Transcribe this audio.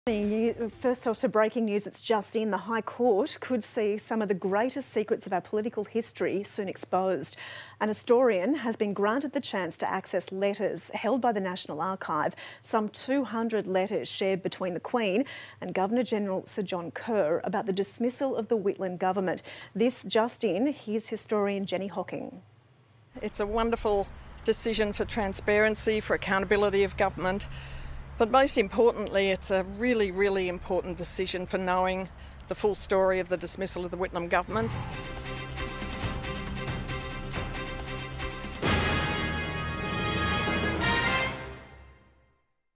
First off to breaking news, it's just in. The High Court could see some of the greatest secrets of our political history soon exposed. An historian has been granted the chance to access letters held by the National Archive, some 200 letters shared between the Queen and Governor-General Sir John Kerr about the dismissal of the Whitlam government. This just in, here's historian Jenny Hocking. It's a wonderful decision for transparency, for accountability of government. But most importantly, it's a really, really important decision for knowing the full story of the dismissal of the Whitlam government.